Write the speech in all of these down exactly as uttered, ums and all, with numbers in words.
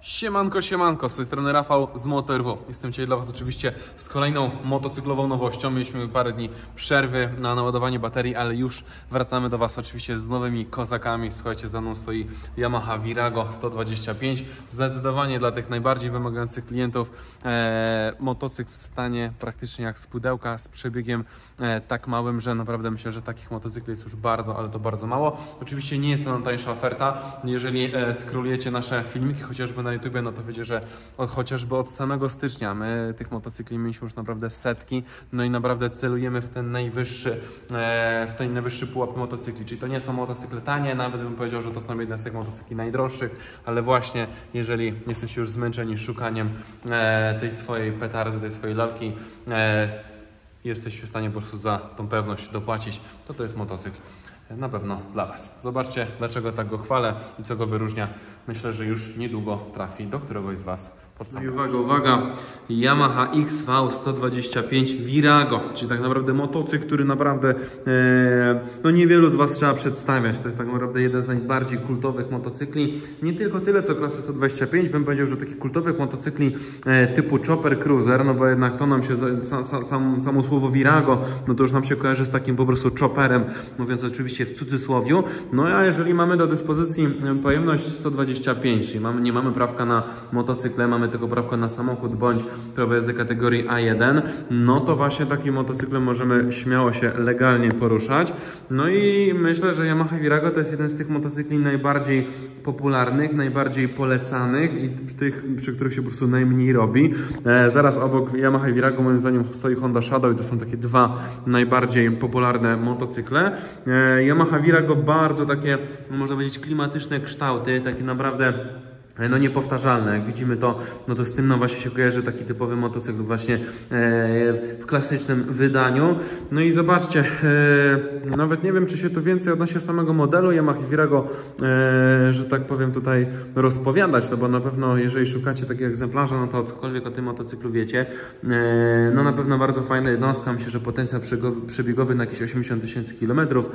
Siemanko, siemanko, z tej strony Rafał z MotoRW. Jestem dzisiaj dla Was oczywiście z kolejną motocyklową nowością. Mieliśmy parę dni przerwy na naładowanie baterii, ale już wracamy do Was oczywiście z nowymi kozakami. Słuchajcie, za mną stoi Yamaha Virago sto dwadzieścia pięć. Zdecydowanie dla tych najbardziej wymagających klientów e, motocykl w stanie praktycznie jak z pudełka, z przebiegiem e, tak małym, że naprawdę myślę, że takich motocykli jest już bardzo, ale to bardzo mało. Oczywiście nie jest to najtańsza oferta. Jeżeli e, skrolujecie nasze filmiki, chociażby na YouTubie, no to wiecie, że od, chociażby od samego stycznia my tych motocykli mieliśmy już naprawdę setki, no i naprawdę celujemy w ten najwyższy, e, w ten najwyższy pułap motocykli, czyli to nie są motocykle tanie, nawet bym powiedział, że to są jedne z tych motocykli najdroższych, ale właśnie jeżeli jesteście już zmęczeni szukaniem e, tej swojej petardy, tej swojej lalki, e, jesteście w stanie po prostu za tą pewność dopłacić, to to jest motocykl na pewno dla Was. Zobaczcie, dlaczego tak go chwalę i co go wyróżnia. Myślę, że już niedługo trafi do któregoś z Was pod samochód. I uwaga, uwaga, Yamaha X V sto dwadzieścia pięć Virago, czyli tak naprawdę motocykl, który naprawdę e, no niewielu z Was trzeba przedstawiać. To jest tak naprawdę jeden z najbardziej kultowych motocykli. Nie tylko tyle, co klasy sto dwadzieścia pięć, bym powiedział, że takich kultowych motocykli e, typu Chopper Cruiser, no bo jednak to nam się, sam, sam, samo słowo Virago, no to już nam się kojarzy z takim po prostu chopperem, mówiąc oczywiście w cudzysłowiu. No a jeżeli mamy do dyspozycji pojemność sto dwadzieścia pięć, czyli mamy, nie mamy prawka na motocykle, mamy tylko prawko na samochód bądź prawo jazdy kategorii A jeden, no to właśnie takim motocyklem możemy śmiało się legalnie poruszać. No i myślę, że Yamaha Virago to jest jeden z tych motocykli najbardziej popularnych, najbardziej polecanych i tych, przy których się po prostu najmniej robi. E, zaraz obok Yamaha Virago moim zdaniem stoi Honda Shadow i to są takie dwa najbardziej popularne motocykle. E, Yamaha Virago bardzo takie, można powiedzieć, klimatyczne kształty, takie naprawdę no niepowtarzalne. Jak widzimy to, no to z tym no właśnie się kojarzy taki typowy motocykl właśnie e, w klasycznym wydaniu. No i zobaczcie, e, nawet nie wiem, czy się tu więcej odnosi samego modelu Yamaha Virago, e, że tak powiem, tutaj rozpowiadać, no bo na pewno jeżeli szukacie takiego egzemplarza, no to cokolwiek o tym motocyklu wiecie. E, no na pewno bardzo fajna jednostka, myślę, że potencjał przebiegowy na jakieś osiemdziesiąt tysięcy kilometrów.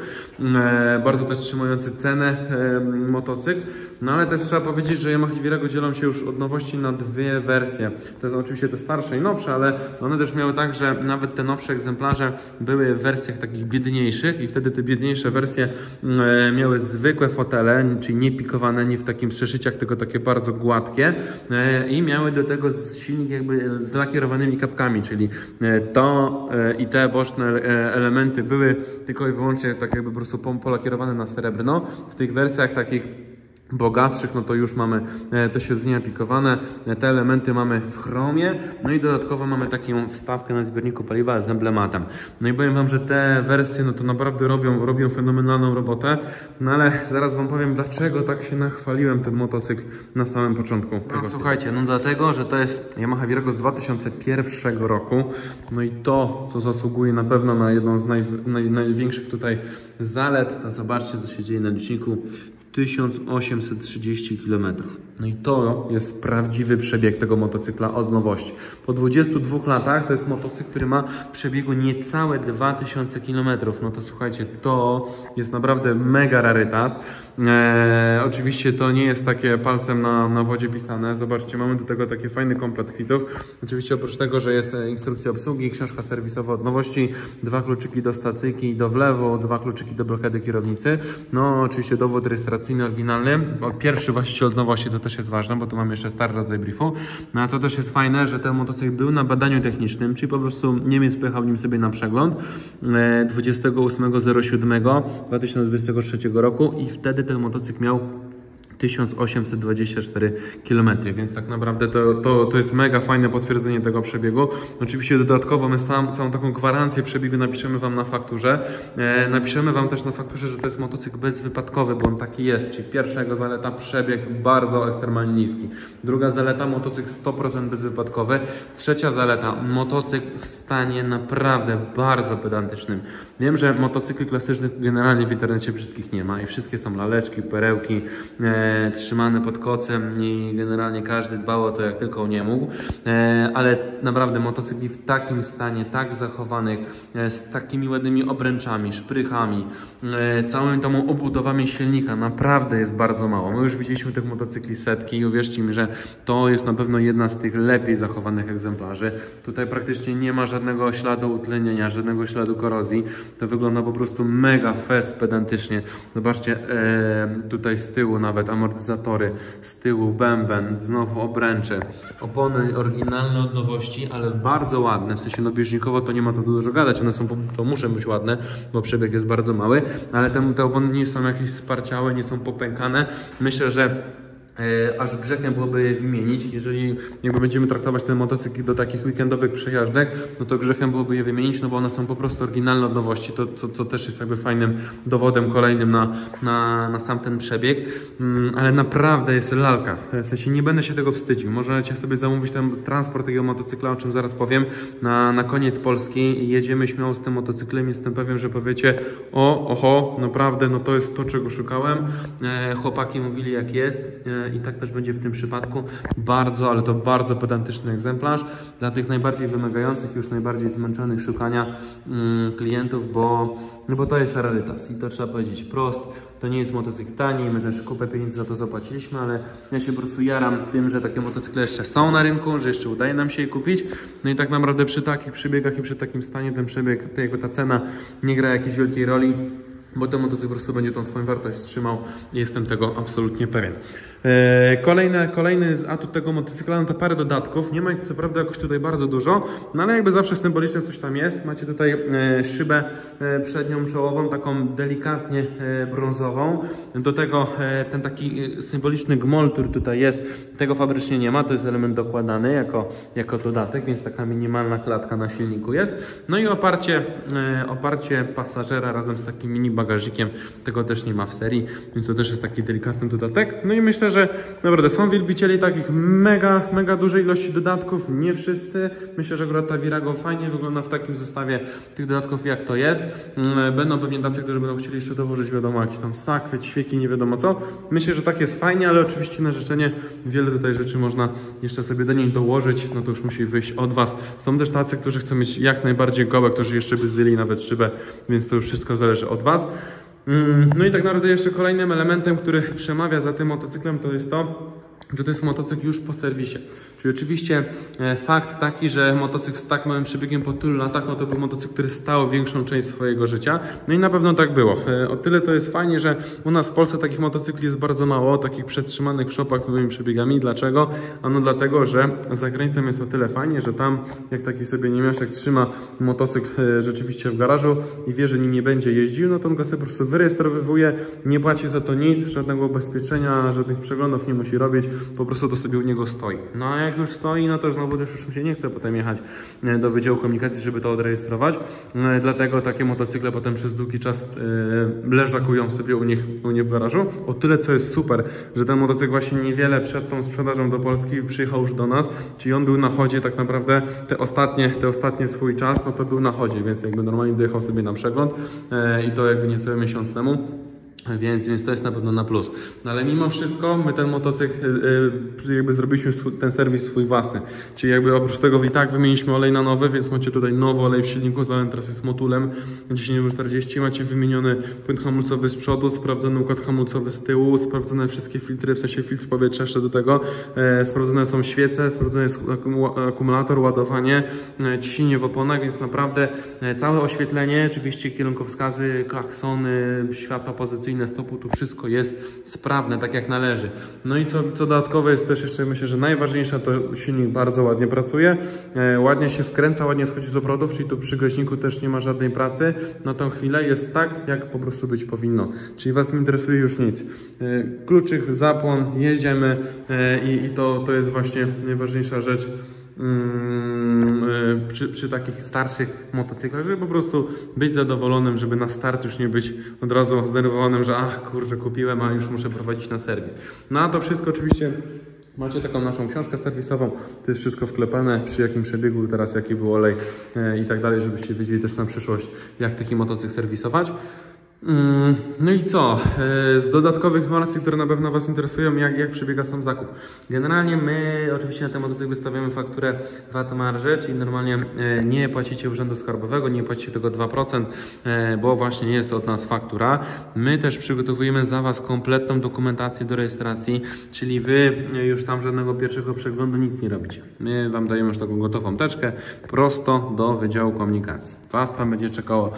E, bardzo też trzymujący cenę e, motocykl, no ale też trzeba powiedzieć, że Yamaha Virago dzielą się już od nowości na dwie wersje. To są oczywiście te starsze i nowsze, ale one też miały tak, że nawet te nowsze egzemplarze były w wersjach takich biedniejszych i wtedy te biedniejsze wersje e, miały zwykłe fotele, czyli nie pikowane, nie w takim przeszyciach, tylko takie bardzo gładkie e, i miały do tego silnik jakby z lakierowanymi kapkami, czyli e, to e, i te boczne e, elementy były tylko i wyłącznie tak jakby po prostu polakierowane na srebrno. W tych wersjach takich bogatszych, no to już mamy te siedzenia pikowane, te elementy mamy w chromie, no i dodatkowo mamy taką wstawkę na zbiorniku paliwa z emblematem. No i powiem Wam, że te wersje, no to naprawdę robią, robią fenomenalną robotę, no ale zaraz Wam powiem, dlaczego tak się nachwaliłem ten motocykl na samym początku. No, słuchajcie, no dlatego, że to jest Yamaha Virago z dwa tysiące pierwszego roku, no i to, co zasługuje na pewno na jedną z naj, naj, największych tutaj zalet, to zobaczcie, co się dzieje na liczniku. tysiąc osiemset trzydzieści kilometrów. No i to jest prawdziwy przebieg tego motocykla od nowości. Po dwudziestu dwóch latach to jest motocykl, który ma przebiegu niecałe dwa tysiące kilometrów. No to słuchajcie, to jest naprawdę mega rarytas. Eee, oczywiście to nie jest takie palcem na, na wodzie pisane. Zobaczcie, mamy do tego taki fajny komplet kwitów. Oczywiście oprócz tego, że jest instrukcja obsługi, książka serwisowa od nowości, dwa kluczyki do stacyjki i do wlewu, dwa kluczyki do blokady kierownicy. No oczywiście dowód rejestracyjny oryginalny. Pierwszy właściciel od nowości, to też jest ważne, bo tu mamy jeszcze stary rodzaj briefu. No a co też jest fajne, że ten motocykl był na badaniu technicznym, czyli po prostu Niemiec pojechał nim sobie na przegląd dwudziestego ósmego siódmego dwa tysiące dwudziestego trzeciego roku i wtedy ten motocykl miał tysiąc osiemset dwadzieścia cztery kilometry, więc tak naprawdę to, to, to jest mega fajne potwierdzenie tego przebiegu. Oczywiście dodatkowo my sam, samą taką gwarancję przebiegu napiszemy Wam na fakturze. E, napiszemy Wam też na fakturze, że to jest motocykl bezwypadkowy, bo on taki jest, czyli pierwsza jego zaleta przebieg bardzo ekstremalnie niski. Druga zaleta motocykl sto procent bezwypadkowy. Trzecia zaleta motocykl w stanie naprawdę bardzo pedantycznym. Wiem, że motocykli klasycznych generalnie w internecie brzydkich nie ma i wszystkie są laleczki, perełki, e, e, trzymany pod kocem i generalnie każdy dbał o to jak tylko nie mógł, e, ale naprawdę motocykli w takim stanie, tak zachowanych, e, z takimi ładnymi obręczami, szprychami, e, całymi tą obudowami silnika naprawdę jest bardzo mało. My już widzieliśmy tych motocykli setki i uwierzcie mi, że to jest na pewno jedna z tych lepiej zachowanych egzemplarzy. Tutaj praktycznie nie ma żadnego śladu utlenienia, żadnego śladu korozji. To wygląda po prostu mega fest pedantycznie. Zobaczcie, e, tutaj z tyłu nawet amortyzatory, z tyłu bęben, znowu obręcze. Opony oryginalne od nowości, ale bardzo ładne. W sensie no bieżnikowo to nie ma co dużo gadać. One są, to muszą być ładne, bo przebieg jest bardzo mały, ale te, te opony nie są jakieś sparciałe, nie są popękane. Myślę, że E, aż grzechem byłoby je wymienić. Jeżeli jakby będziemy traktować ten motocykl do takich weekendowych przejażdżek, no to grzechem byłoby je wymienić, no bo one są po prostu oryginalne od nowości, to, co, co też jest jakby fajnym dowodem kolejnym na, na, na sam ten przebieg, mm, ale naprawdę jest lalka, w sensie nie będę się tego wstydził. Możecie sobie zamówić ten transport tego motocykla, o czym zaraz powiem, na, na koniec Polski i jedziemy śmiało z tym motocyklem. Jestem pewien, że powiecie, o, oho, naprawdę, no to jest to, czego szukałem. E, chłopaki mówili jak jest, e, i tak też będzie w tym przypadku. Bardzo, ale to bardzo pedantyczny egzemplarz dla tych najbardziej wymagających, już najbardziej zmęczonych szukania mm, klientów, bo, no bo to jest rarytas i to trzeba powiedzieć wprost. To nie jest motocykl tani, my też kupę pieniędzy za to zapłaciliśmy, ale ja się po prostu jaram tym, że takie motocykle jeszcze są na rynku, że jeszcze udaje nam się je kupić. No i tak naprawdę przy takich przebiegach i przy takim stanie ten przebieg, jakby ta cena nie gra jakiejś wielkiej roli, bo ten motocykl po prostu będzie tą swoją wartość trzymał i jestem tego absolutnie pewien. Kolejny, kolejny atut tego motocykla, no to parę dodatków, nie ma ich co prawda jakoś tutaj bardzo dużo, no ale jakby zawsze symbolicznie coś tam jest. Macie tutaj szybę przednią czołową, taką delikatnie brązową, do tego ten taki symboliczny gmol, który tutaj jest, tego fabrycznie nie ma, to jest element dokładany jako, jako dodatek, więc taka minimalna klatka na silniku jest. No i oparcie, oparcie pasażera razem z takim mini bagażikiem, tego też nie ma w serii, więc to też jest taki delikatny dodatek. No i myślę, że naprawdę są wielbicieli takich mega, mega dużej ilości dodatków, nie wszyscy. Myślę, że akurat ta Virago fajnie wygląda w takim zestawie tych dodatków, jak to jest. Będą pewnie tacy, którzy będą chcieli jeszcze dołożyć, wiadomo, jakieś tam sakwy, ćwieki, nie wiadomo co. Myślę, że tak jest fajnie, ale oczywiście na życzenie wiele tutaj rzeczy można jeszcze sobie do niej dołożyć, no to już musi wyjść od Was. Są też tacy, którzy chcą mieć jak najbardziej gołe, którzy jeszcze by zdjęli nawet szybę, więc to już wszystko zależy od Was. No i tak naprawdę jeszcze kolejnym elementem, który przemawia za tym motocyklem, to jest to, że to jest motocykl już po serwisie. Czyli oczywiście e, fakt taki, że motocykl z tak małym przebiegiem po tylu latach, no to był motocykl, który stał większą część swojego życia. No i na pewno tak było. E, o tyle to jest fajnie, że u nas w Polsce takich motocykli jest bardzo mało, takich przetrzymanych w shopach z nowymi przebiegami. Dlaczego? Ano dlatego, że za granicą jest o tyle fajnie, że tam jak taki sobie niemiaszek trzyma motocykl e, rzeczywiście w garażu i wie, że nim nie będzie jeździł, no to on go sobie po prostu wyrejestrowywuje, nie płaci za to nic, żadnego ubezpieczenia, żadnych przeglądów nie musi robić. Po prostu to sobie u niego stoi. No a jak już stoi, no to znowu też już mu się nie chce potem jechać do Wydziału Komunikacji, żeby to odrejestrować. Dlatego takie motocykle potem przez długi czas leżakują sobie u nich, u nich w garażu. O tyle, co jest super, że ten motocykl właśnie niewiele przed tą sprzedażą do Polski przyjechał już do nas, czyli on był na chodzie tak naprawdę te ostatnie, te ostatnie swój czas, no to był na chodzie, więc jakby normalnie dojechał sobie na przegląd i to jakby niecały miesiąc temu. Więc, więc to jest na pewno na plus. No ale mimo wszystko my ten motocykl yy, jakby zrobiliśmy swój, ten serwis swój własny. Czyli jakby oprócz tego i tak wymieniliśmy olej na nowy, więc macie tutaj nowy olej w silniku, zwany teraz jest Motulem dziesięć czterdzieści. Macie wymieniony płyn hamulcowy z przodu, sprawdzony układ hamulcowy z tyłu, sprawdzone wszystkie filtry, w sensie filtr powietrza jeszcze do tego. E, sprawdzone są świece, sprawdzony jest akumulator, ładowanie, e, ciśnienie w oponach, więc naprawdę e, całe oświetlenie, oczywiście kierunkowskazy, klaksony, światła pozycyjne stopu, tu wszystko jest sprawne, tak jak należy. No i co, co dodatkowe jest też jeszcze, myślę, że najważniejsze, to silnik bardzo ładnie pracuje, e, ładnie się wkręca, ładnie schodzi z obrotów, czyli tu przy gaśniku też nie ma żadnej pracy. Na tą chwilę jest tak, jak po prostu być powinno. Czyli Was nie interesuje już nic. E, kluczyk, zapłon, jedziemy e, i, i to, to jest właśnie najważniejsza rzecz. Przy, przy takich starszych motocyklach, żeby po prostu być zadowolonym, żeby na start już nie być od razu zdenerwowanym, że ach kurczę, kupiłem, a już muszę prowadzić na serwis. No a to wszystko oczywiście macie taką naszą książkę serwisową, to jest wszystko wklepane, przy jakim przebiegu teraz, jaki był olej e, i tak dalej, żebyście wiedzieli też na przyszłość, jak taki motocykl serwisować. No i co? Z dodatkowych informacji, które na pewno Was interesują, jak, jak przebiega sam zakup. Generalnie my oczywiście na ten motocykl wystawiamy fakturę V A T marży, czyli normalnie nie płacicie urzędu skarbowego, nie płacicie tego dwa procent, bo właśnie nie jest to od nas faktura. My też przygotowujemy za Was kompletną dokumentację do rejestracji, czyli Wy już tam żadnego pierwszego przeglądu nic nie robicie. My Wam dajemy już taką gotową teczkę prosto do Wydziału Komunikacji. Was tam będzie czekała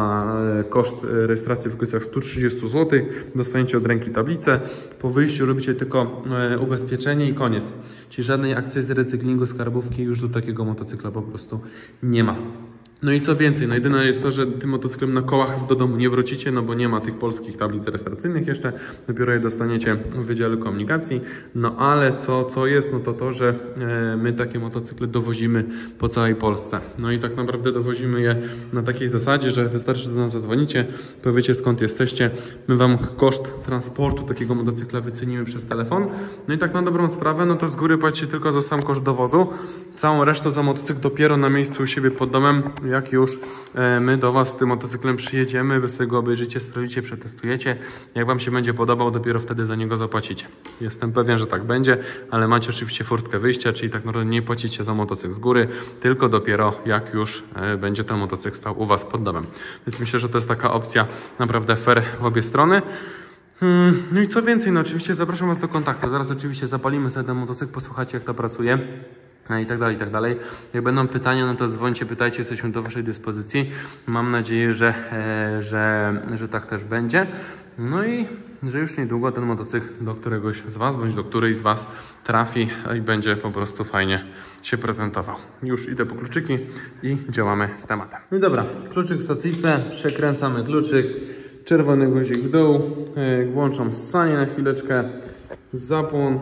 koszt rejestracji w okolicach stu trzydziestu złotych, dostaniecie od ręki tablicę, po wyjściu robicie tylko e, ubezpieczenie i koniec. Czyli żadnej akcyzy, recyklingu, skarbówki już do takiego motocykla po prostu nie ma. No i co więcej, no jedyne jest to, że tym motocyklem na kołach do domu nie wrócicie, no bo nie ma tych polskich tablic rejestracyjnych jeszcze, dopiero je dostaniecie w Wydziale Komunikacji. No ale co, co jest, no to to, że e, my takie motocykle dowozimy po całej Polsce. No i tak naprawdę dowozimy je na takiej zasadzie, że wystarczy, że do nas zadzwonicie, powiecie skąd jesteście, my Wam koszt transportu takiego motocykla wycenimy przez telefon. No i tak na dobrą sprawę, no to z góry płacicie tylko za sam koszt dowozu, całą resztę za motocykl dopiero na miejscu u siebie pod domem. Jak już e, my do Was z tym motocyklem przyjedziemy, Wy sobie go obejrzycie, sprawdzicie, przetestujecie. Jak Wam się będzie podobał, dopiero wtedy za niego zapłacicie. Jestem pewien, że tak będzie, ale macie oczywiście furtkę wyjścia, czyli tak naprawdę nie płacicie za motocykl z góry, tylko dopiero jak już e, będzie ten motocykl stał u Was pod domem. Więc myślę, że to jest taka opcja naprawdę fair w obie strony. Hmm, no i co więcej, no oczywiście zapraszam Was do kontaktu. Zaraz oczywiście zapalimy sobie ten motocykl, posłuchajcie jak to pracuje. I tak dalej, i tak dalej. Jak będą pytania, no to dzwońcie, pytajcie, jesteśmy do Waszej dyspozycji. Mam nadzieję, że, e, że, że tak też będzie. No i że już niedługo ten motocykl do któregoś z Was, bądź do którejś z Was trafi i będzie po prostu fajnie się prezentował. Już idę po kluczyki i działamy z tematem. No i dobra, kluczyk w stacyjce, przekręcamy kluczyk, czerwony guzik w dół, e, włączam ssanie na chwileczkę, zapłon.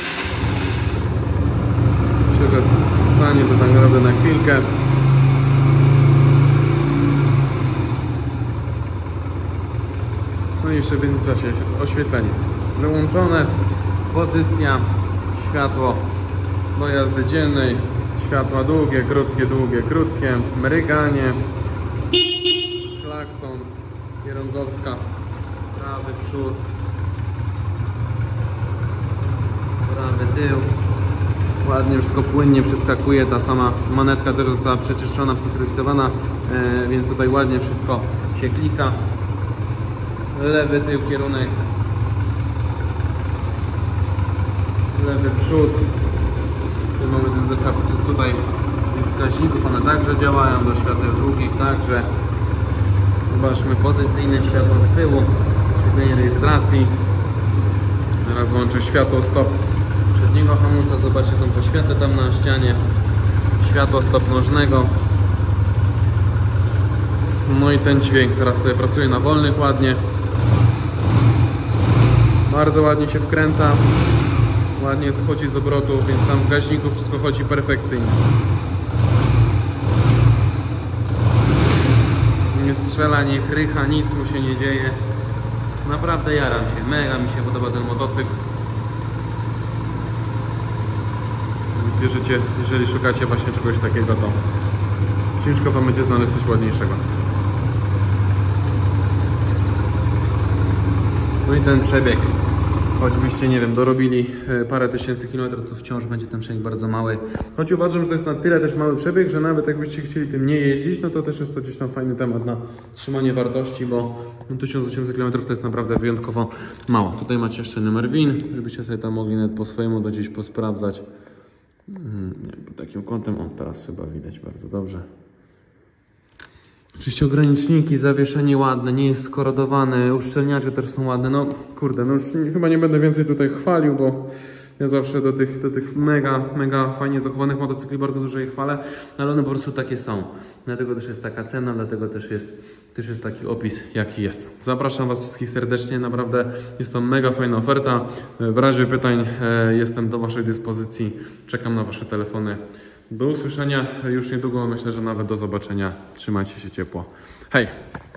Stanie to tak naprawdę na chwilkę. No i jeszcze w międzyczasie oświetlenie wyłączone, pozycja, światło do jazdy dziennej, światła długie, krótkie, długie, krótkie, mryganie, klakson, kierunkowskaz, prawy przód, prawy tył. Ładnie wszystko płynnie przeskakuje, ta sama manetka też została przeczyszczona, przeserwisowana, e, więc tutaj ładnie wszystko się klika. Lewy tył kierunek, lewy przód. Tu mamy ten zestaw tutaj wskaźników, one także działają, do świateł długich także. Zobaczmy pozycyjne światło z tyłu, oświetlenie rejestracji. Teraz włączę światło stop przedniego hamulca, zobaczcie tą poświatę tam na ścianie, światło stop nożnego. No i ten dźwięk teraz sobie pracuje na wolnych ładnie, bardzo ładnie się wkręca, ładnie schodzi z obrotu, więc tam w gaźniku wszystko chodzi perfekcyjnie. Nie strzela, nie chrycha, nic mu się nie dzieje. Naprawdę jaram się, mega mi się podoba ten motocykl. Więc wierzycie, jeżeli szukacie właśnie czegoś takiego, to ciężko Wam będzie znaleźć coś ładniejszego. No i ten przebieg, choćbyście, nie wiem, dorobili parę tysięcy kilometrów, to wciąż będzie ten przebieg bardzo mały. Choć uważam, że to jest na tyle też mały przebieg, że nawet jakbyście chcieli tym nie jeździć, no to też jest to gdzieś tam fajny temat na trzymanie wartości, bo tysiąc osiemset kilometrów to jest naprawdę wyjątkowo mało. Tutaj macie jeszcze numer W I N, żebyście sobie tam mogli nawet po swojemu do gdzieś posprawdzać. Hmm, nie, pod takim kątem, o teraz chyba widać bardzo dobrze. Oczywiście ograniczniki, zawieszenie ładne, nie jest skorodowane, uszczelniacze też są ładne. No kurde, no już chyba nie będę więcej tutaj chwalił, bo ja zawsze do tych, do tych mega, mega fajnie zachowanych motocykli bardzo dużo je chwalę, ale one po prostu takie są. Dlatego też jest taka cena, dlatego też jest, też jest taki opis, jaki jest. Zapraszam Was wszystkich serdecznie, naprawdę jest to mega fajna oferta. W razie pytań jestem do Waszej dyspozycji, czekam na Wasze telefony. Do usłyszenia już niedługo, myślę, że nawet do zobaczenia. Trzymajcie się ciepło. Hej!